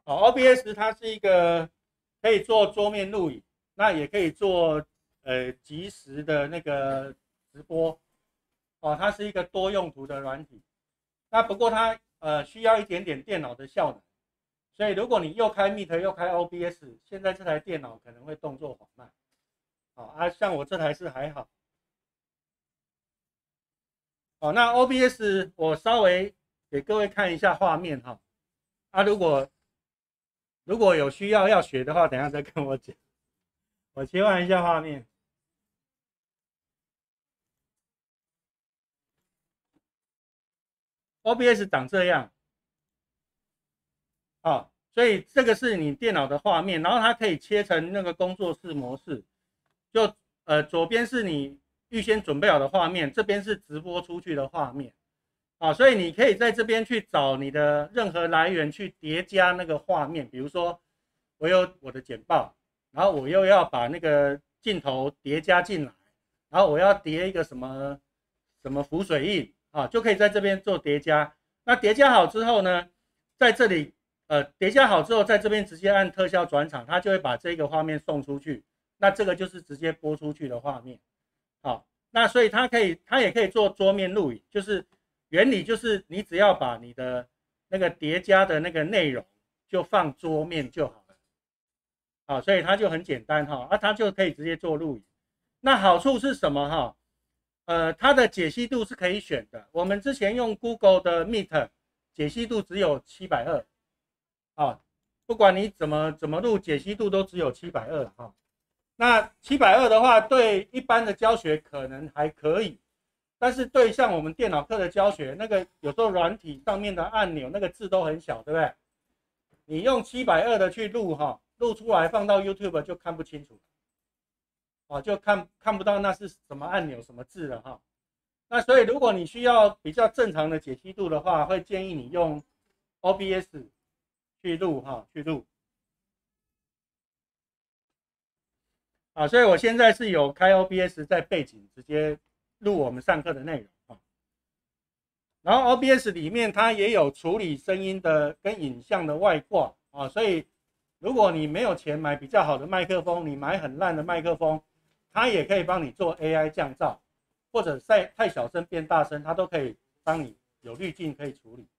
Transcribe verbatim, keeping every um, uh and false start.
好 ，O B S 它是一个可以做桌面录影，那也可以做呃即时的那个直播。哦，它是一个多用途的软体。那不过它呃需要一点点电脑的效能，所以如果你又开 Meet 又开 O B S， 现在这台电脑可能会动作缓慢。好啊，像我这台是还好。好，那 O B S 我稍微给各位看一下画面哈。啊，如果如果有需要要学的话，等一下再跟我讲。我切换一下画面。O B S 长这样。啊，所以这个是你电脑的画面，然后它可以切成那个工作室模式，就呃左边是你预先准备好的画面，这边是直播出去的画面。啊，所以你可以在这边去找你的任何来源去叠加那个画面，比如说我有我的简报，然后我又要把那个镜头叠加进来，然后我要叠一个什么什么浮水印啊，就可以在这边做叠加。那叠加好之后呢，在这里呃叠加好之后，在这边直接按特效转场，它就会把这个画面送出去。那这个就是直接播出去的画面。好，那所以它可以，它也可以做桌面录影，就是原理就是你只要把你的那个叠加的那个内容就放桌面就好了。好，所以它就很简单哈，啊，它就可以直接做录影。那好处是什么哈？呃，它的解析度是可以选的。我们之前用 Google 的 Meet 解析度只有七百二十，啊，不管你怎么怎么录，解析度都只有七百二十哈。那七百二十的话，对一般的教学可能还可以，但是对像我们电脑课的教学，那个有时候软体上面的按钮那个字都很小，对不对？你用七百二十的去录哈，录出来放到 YouTube 就看不清楚，哦，就看看不到那是什么按钮什么字了哈。那所以如果你需要比较正常的解析度的话，会建议你用 O B S 去录哈，去录。啊，所以我现在是有开 O B S 在背景直接录我们上课的内容啊。然后 O B S 里面它也有处理声音的跟影像的外挂啊，所以如果你没有钱买比较好的麦克风，你买很烂的麦克风，它也可以帮你做 A I 降噪，或者在太小声变大声，它都可以帮你有滤镜可以处理。